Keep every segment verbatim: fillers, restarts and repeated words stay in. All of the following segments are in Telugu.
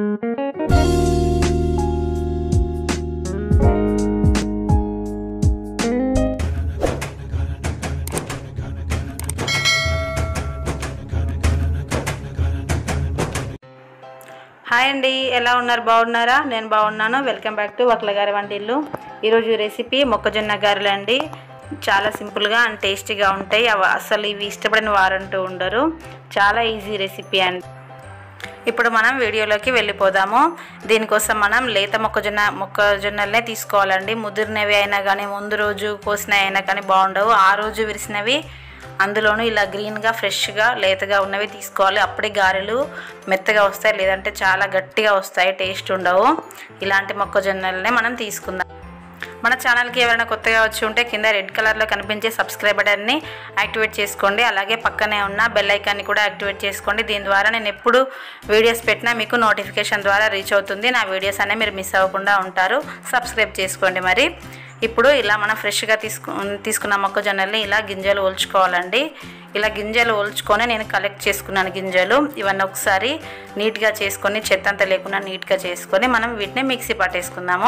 హాయ్ అండి, ఎలా ఉన్నారు? బాగున్నారా? నేను బాగున్నాను. వెల్కమ్ బ్యాక్ టు వక్ల గారి వంటిల్లు. ఈరోజు రెసిపీ మొక్కజొన్న గారెలు అండి. చాలా సింపుల్గా అండ్ టేస్టీగా ఉంటాయి. అవి అసలు ఇవి ఇష్టపడిన వారంటూ ఉండరు. చాలా ఈజీ రెసిపీ అండి. ఇప్పుడు మనం వీడియోలోకి వెళ్ళిపోదాము. దీనికోసం మనం లేత మొక్కజొన్న మొక్కజొన్నలనే తీసుకోవాలండి. ముదిరినవి అయినా కానీ, ముందు రోజు కోసినవి అయినా కానీ బాగుండవు. ఆ రోజు విరిసినవి, అందులోనూ ఇలా గ్రీన్గా ఫ్రెష్గా లేతగా ఉన్నవి తీసుకోవాలి. అప్పుడే గారెలు మెత్తగా వస్తాయి, లేదంటే చాలా గట్టిగా వస్తాయి, టేస్ట్ ఉండవు. ఇలాంటి మొక్కజొన్నలనే మనం తీసుకుందాం. మన ఛానల్కి ఎవరైనా కొత్తగా వచ్చి ఉంటే కింద రెడ్ కలర్లో కనిపించే సబ్స్క్రైబ్ బటన్ని యాక్టివేట్ చేసుకోండి. అలాగే పక్కనే ఉన్న బెల్ ఐకాన్ని కూడా యాక్టివేట్ చేసుకోండి. దీని ద్వారా నేను ఎప్పుడు వీడియోస్ పెట్టినా మీకు నోటిఫికేషన్ ద్వారా రీచ్ అవుతుంది. నా వీడియోస్ అనేవి మీరు మిస్ అవ్వకుండా ఉంటారు. సబ్స్క్రైబ్ చేసుకోండి. మరి ఇప్పుడు ఇలా మనం ఫ్రెష్గా తీసుకు తీసుకున్న మొక్కజొన్నల్ని ఇలా గింజలు ఒలుచుకోవాలండి. ఇలా గింజలు ఒలుచుకొని నేను కలెక్ట్ చేసుకున్నాను గింజలు. ఇవన్నీ ఒకసారి నీట్గా చేసుకొని, చెత్త అంతా లేకుండా నీట్గా చేసుకొని మనం వీటిని మిక్సీ పట్టేసుకుందాము.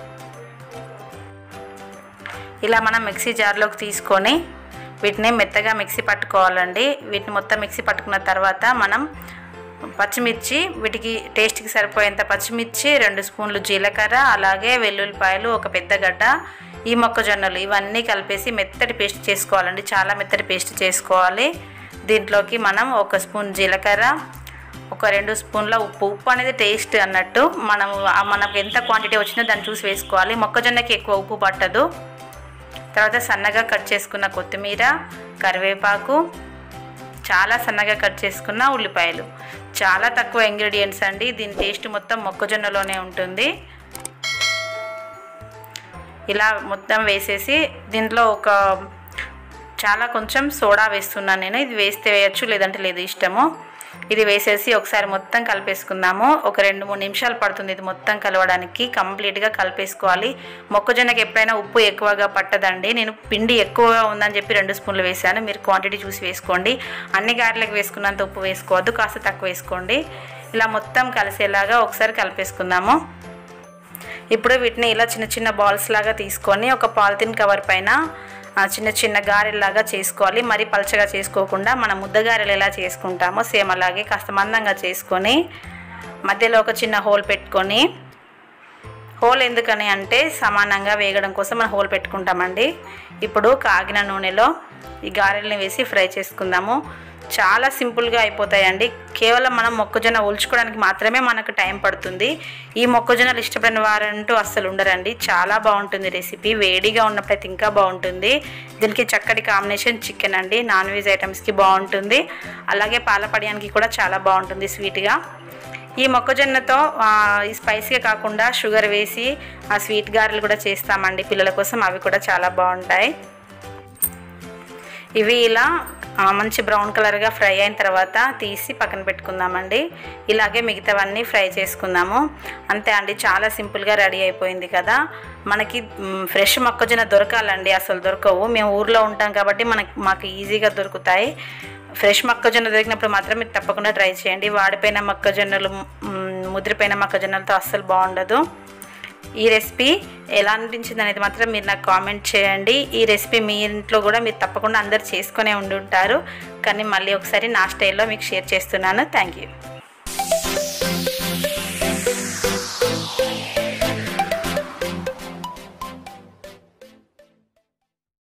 ఇలా మనం మిక్సీ జార్లోకి తీసుకొని వీటిని మెత్తగా మిక్సీ పట్టుకోవాలండి. వీటిని మొత్తం మిక్సీ పట్టుకున్న తర్వాత మనం పచ్చిమిర్చి, వీటికి టేస్ట్కి సరిపోయేంత పచ్చిమిర్చి, రెండు స్పూన్లు జీలకర్ర, అలాగే వెల్లుల్లిపాయలు, ఒక పెద్ద గడ్డ, ఈ మొక్కజొన్నలు ఇవన్నీ కలిపేసి మెత్తటి పేస్ట్ చేసుకోవాలండి. చాలా మెత్తటి పేస్ట్ చేసుకోవాలి. దీంట్లోకి మనం ఒక స్పూన్ జీలకర్ర, ఒక రెండు స్పూన్ల ఉప్పు. ఉప్పు అనేది టేస్ట్ అన్నట్టు, మనము మనకు ఎంత క్వాంటిటీ వచ్చిందో దాన్ని చూసి వేసుకోవాలి. మొక్కజొన్నకి ఎక్కువ ఉప్పు పట్టదు. తర్వాత సన్నగా కట్ చేసుకున్న కొత్తిమీర, కరివేపాకు, చాలా సన్నగా కట్ చేసుకున్న ఉల్లిపాయలు. చాలా తక్కువ ఇంగ్రీడియంట్స్ అండి. దీని టేస్ట్ మొత్తం మొక్కజొన్నలోనే ఉంటుంది. ఇలా మొత్తం వేసేసి దీంట్లో ఒక చాలా కొంచెం సోడా వేస్తున్నాను నేను. ఇది వేస్తే వేయచ్చు, లేదంటే లేదు, ఇష్టము. ఇది వేసేసి ఒకసారి మొత్తం కలిపేసుకుందాము. ఒక రెండు మూడు నిమిషాలు పడుతుంది ఇది మొత్తం కలవడానికి. కంప్లీట్గా కలిపేసుకోవాలి. మొక్కజొన్నకి ఎప్పుడైనా ఉప్పు ఎక్కువగా పట్టదండి. నేను పిండి ఎక్కువగా ఉందని చెప్పి రెండు స్పూన్లు వేసాను. మీరు క్వాంటిటీ చూసి వేసుకోండి. అన్ని గారెలకు వేసుకున్నంత ఉప్పు వేసుకోవద్దు, కాస్త తక్కువ వేసుకోండి. ఇలా మొత్తం కలిసేలాగా ఒకసారి కలిపేసుకుందాము. ఇప్పుడు వీటిని ఇలా చిన్న చిన్న బాల్స్ లాగా తీసుకొని ఒక పాలిథిన్ కవర్ పైన చిన్న చిన్న గారెల్లాగా చేసుకోవాలి. మరీ పలచగా చేసుకోకుండా మనం ముద్దగారెలు ఎలా చేసుకుంటామో సేమ్ అలాగే కాస్త మందంగా చేసుకొని మధ్యలో ఒక చిన్న హోల్ పెట్టుకొని, హోల్ ఎందుకని అంటే సమానంగా వేగడం కోసం మనం హోల్ పెట్టుకుంటామండి. ఇప్పుడు కాగిన నూనెలో ఈ గారెల్ని వేసి ఫ్రై చేసుకుందాము. చాలా సింపుల్గా అయిపోతాయండి. కేవలం మనం మొక్కజొన్న ఒలుచుకోవడానికి మాత్రమే మనకు టైం పడుతుంది. ఈ మొక్కజొన్నలు ఇష్టపడిన వారంటూ అస్సలు ఉండరండి. చాలా బాగుంటుంది రెసిపీ. వేడిగా ఉన్నప్పుడైతే ఇంకా బాగుంటుంది. దీనికి చక్కటి కాంబినేషన్ చికెన్ అండి. నాన్ వెజ్ ఐటమ్స్కి బాగుంటుంది. అలాగే పాలపడియానికి కూడా చాలా బాగుంటుంది స్వీట్గా. ఈ మొక్కజొన్నతో ఈ స్పైసీగా కాకుండా షుగర్ వేసి ఆ స్వీట్ గారెలు కూడా చేస్తామండి పిల్లల కోసం. అవి కూడా చాలా బాగుంటాయి. ఇవి ఇలా మంచి బ్రౌన్ కలర్గా ఫ్రై అయిన తర్వాత తీసి పక్కన పెట్టుకుందామండి. ఇలాగే మిగతావన్నీ ఫ్రై చేసుకుందాము. అంతే అండి, చాలా సింపుల్గా రెడీ అయిపోయింది కదా. మనకి ఫ్రెష్ మొక్కజొన్న దొరకాలండి, అసలు దొరకవు. మేము ఊర్లో ఉంటాం కాబట్టి మనకి మాకు ఈజీగా దొరుకుతాయి. ఫ్రెష్ మొక్కజొన్న దొరికినప్పుడు మాత్రం మీరు తప్పకుండా ట్రై చేయండి. వాడిపోయిన మొక్కజొన్నలు, ముదిరిపోయిన మొక్కజొన్నలతో అస్సలు బాగుండదు. ఈ రెసిపీ ఎలా అనిపించింది అనేది మాత్రం మీరు నాకు కామెంట్ చేయండి. ఈ రెసిపీ మీ ఇంట్లో కూడా మీరు తప్పకుండా అందరు చేసుకునే ఉండి ఉంటారు. కానీ మళ్ళీ ఒకసారి నా స్టైల్లో మీకు షేర్ చేస్తున్నాను. Thank you.